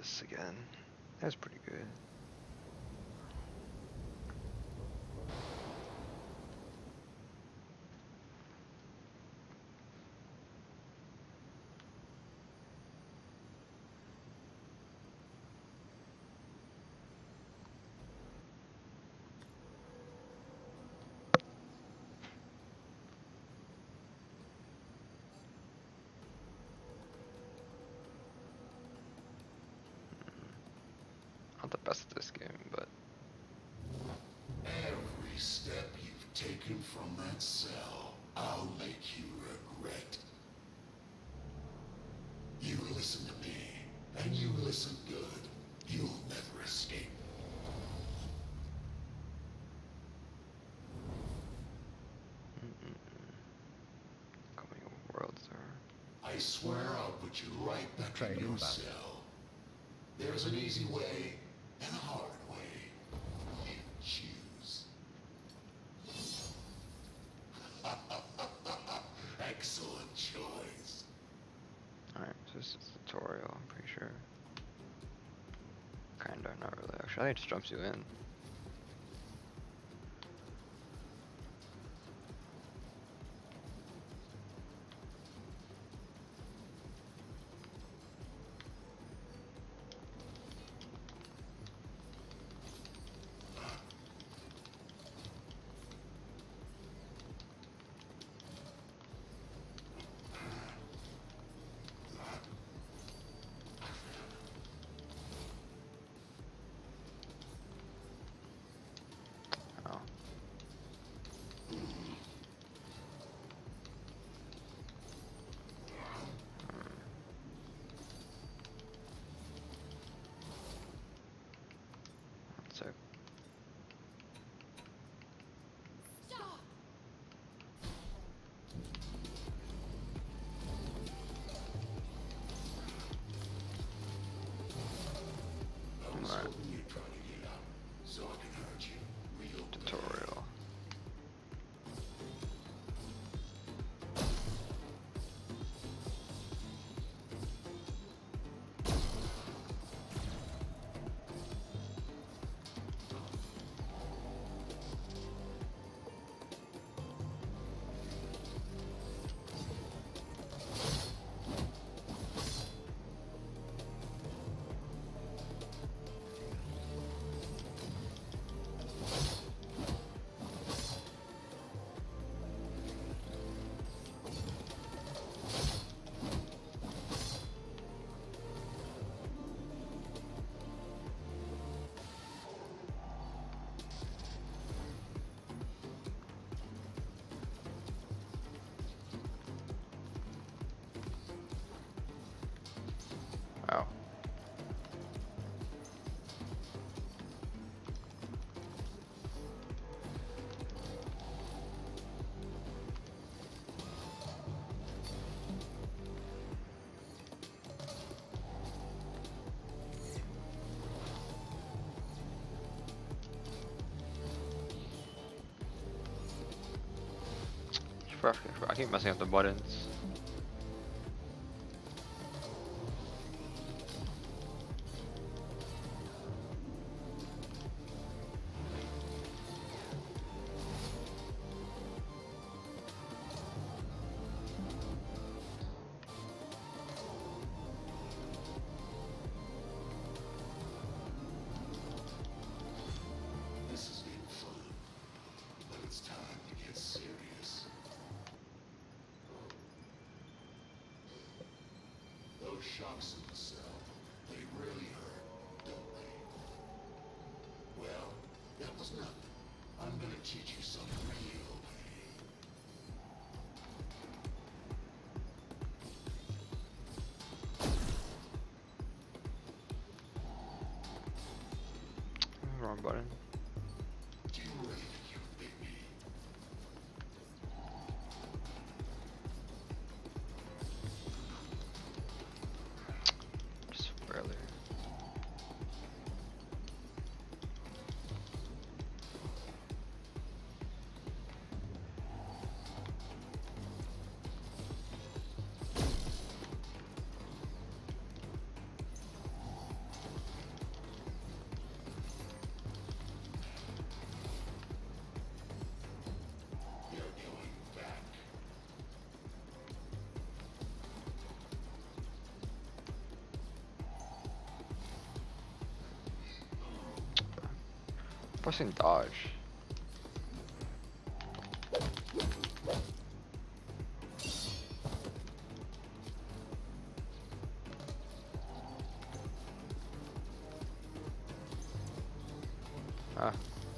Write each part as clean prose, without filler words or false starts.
this again. That's pretty good. Not the best at this game, but Every step you've taken from that cell, I'll make you regret. You listen to me, and you listen good. You'll never escape. coming worlds are. I swear I'll put you right back in your cell. There's an easy way and a hard way. You choose. Excellent choice. Alright, so this is a tutorial, I'm pretty sure. Kinda, not really. Actually, I think it just jumps you in. Oh. So I was hoping you'd try to get out, so I can hurt you real bad. tutorial. Wow. I keep messing up the buttons. This has been fun, but it's time to get serious. Those shocks in the cell, they really hurt, don't they? Well, that was nothing. I'm gonna teach you some real pain. Wrong button. Do you really think you can beat me? Just barely. Pressing dodge. Ah.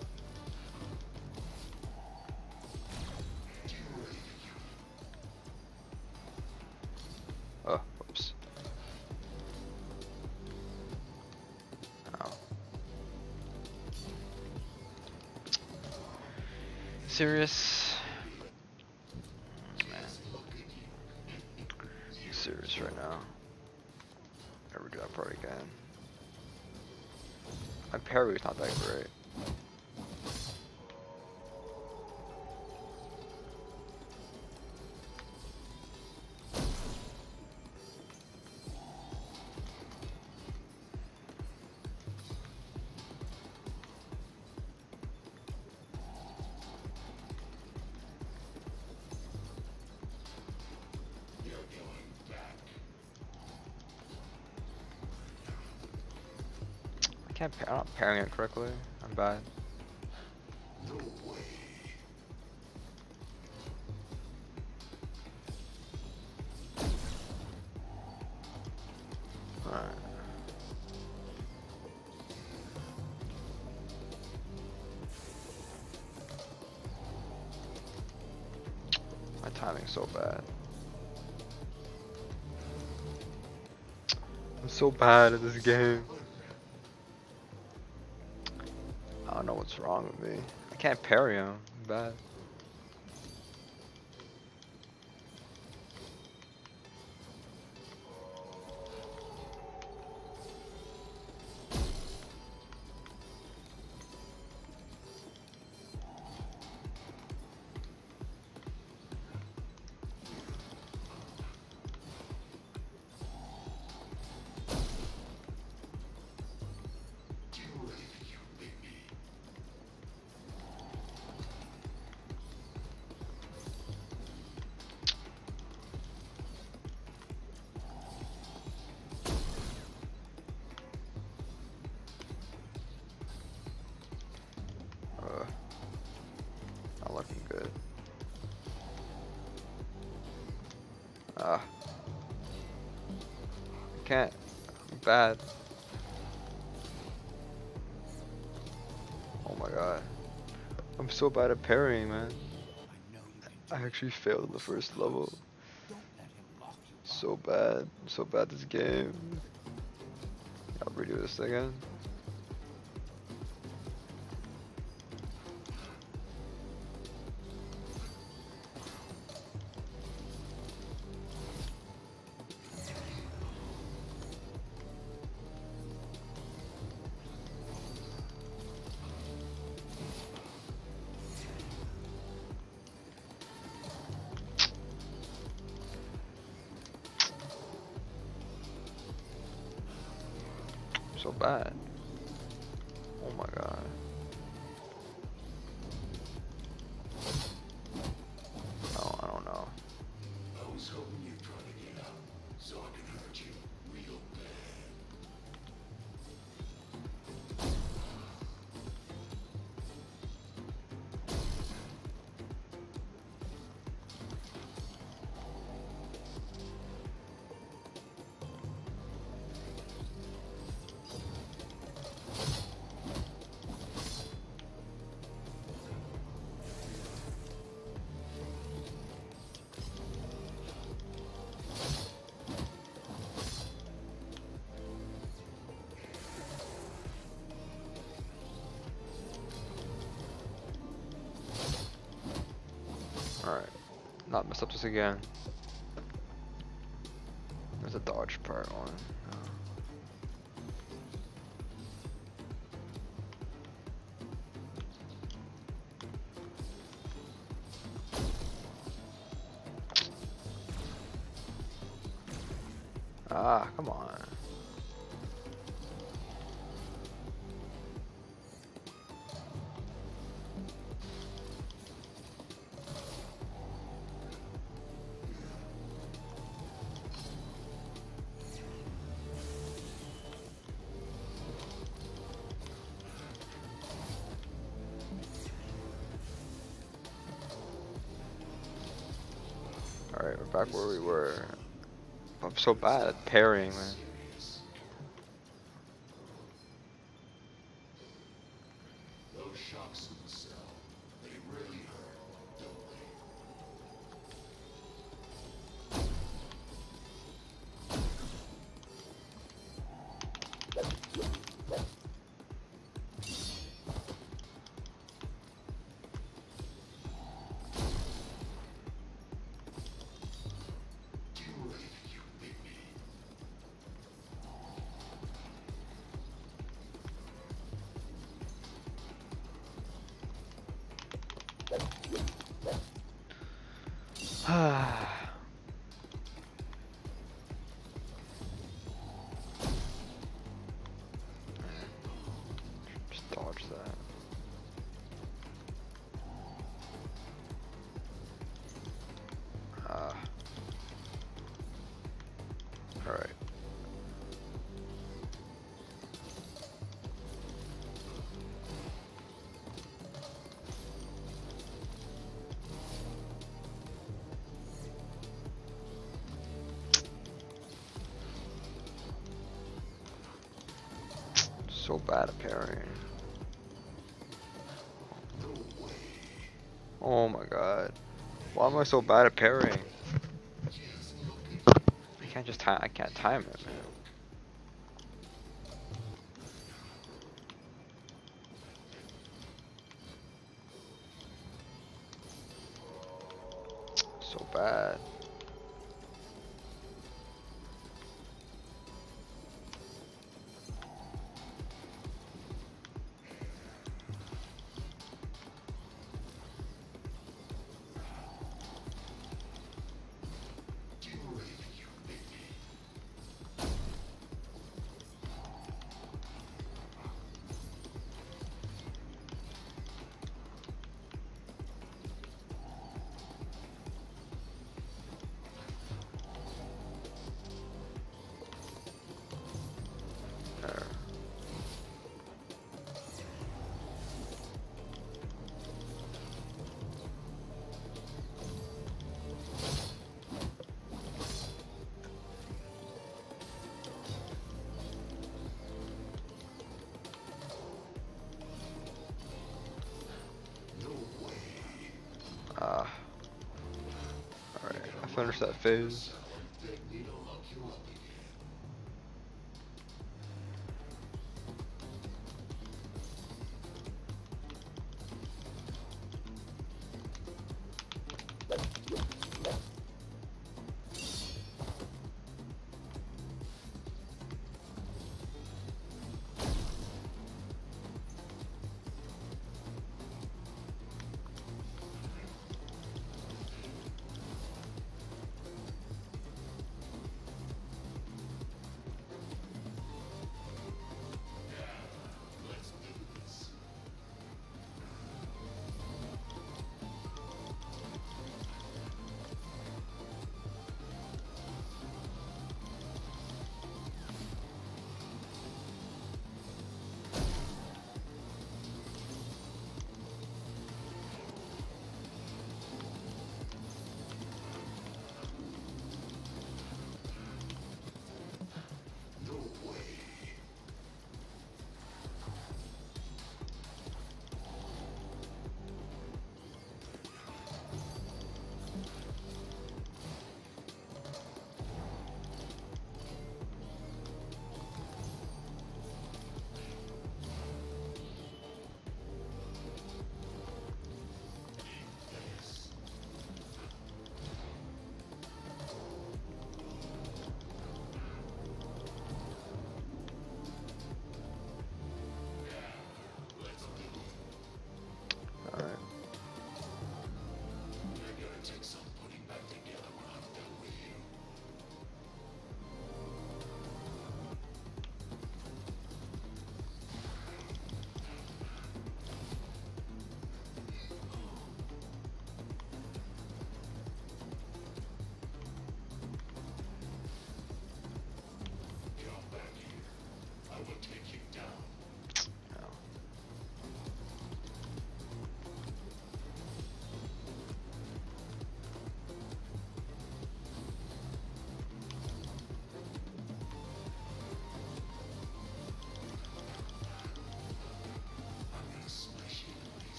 Oh, whoops. Oh. Serious? Man. Serious right now. Never do that part again. My parry's not that great. I'm not parrying it correctly. I'm bad. No way. Alright. My timing's so bad. I'm so bad at this game. I don't know what's wrong with me. I can't parry him. I'm bad. Not looking good. I can't. I'm bad. Oh my god. I'm so bad at parrying, man. I actually failed the first level. So bad. So bad this game. I'll redo this again. So bad. Oh my god. Oh, I don't know. I was hoping you'd try to get out, so I can hurt you real bad. Alright. Not mess up this again. There's a dodge part on. Ah, come on. back where we were. I'm so bad at parrying, man. Those shocks in the cell, they really hurt, don't they? Do you really think you can beat me? Just dodge that. Alright. So bad at parrying. Oh my god. Why am I so bad at parrying? I can't just time. I can't time it, man. So bad. Do you really think you can beat me? There. No way. Alright, I finished that phase. That needle lock you up again.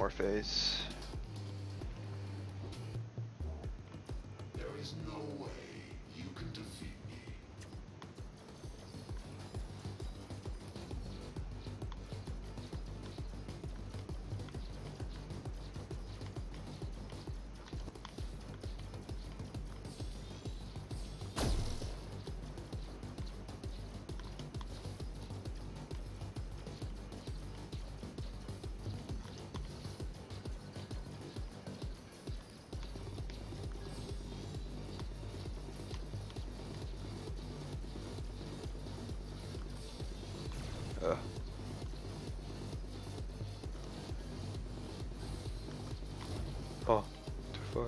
more face. There is no way you can defeat me. Ugh. Oh, too far.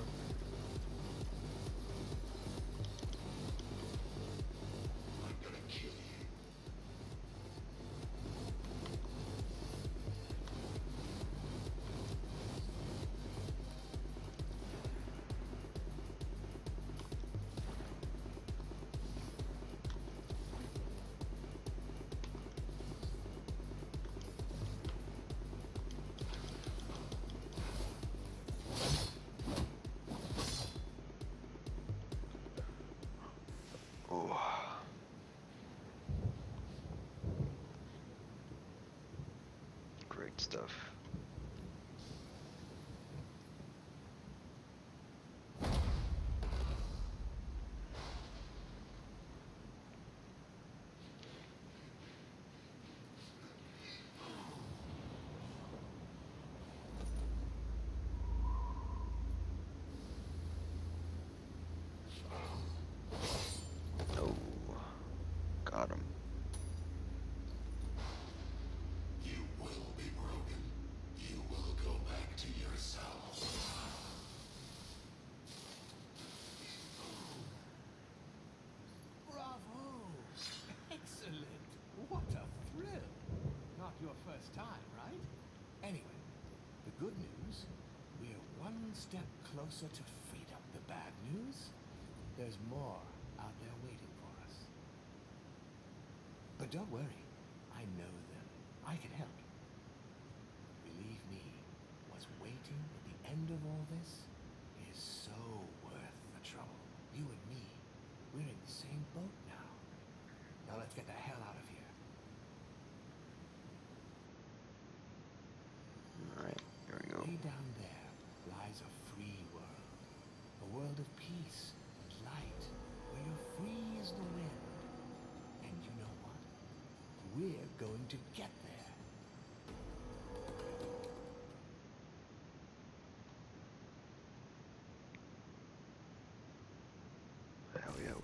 I'm gonna kill you. Oh. Great stuff. Oh, got him. You will be broken. You will go back to yourself. Bravo! Excellent! What a thrill! Not your first time, right? Anyway, the good news, we're one step closer to freedom. The bad news, there's more out there waiting for us. But don't worry, I know them. I can help. Believe me, what's waiting at the end of all this is so worth the trouble. You and me, we're in the same boat now. Now let's get the hell out of here. Alright, here we go. Way down there lies a free world. A world of peace and light, where you're free as the wind. And you know what? We're going to get there. Hell yeah,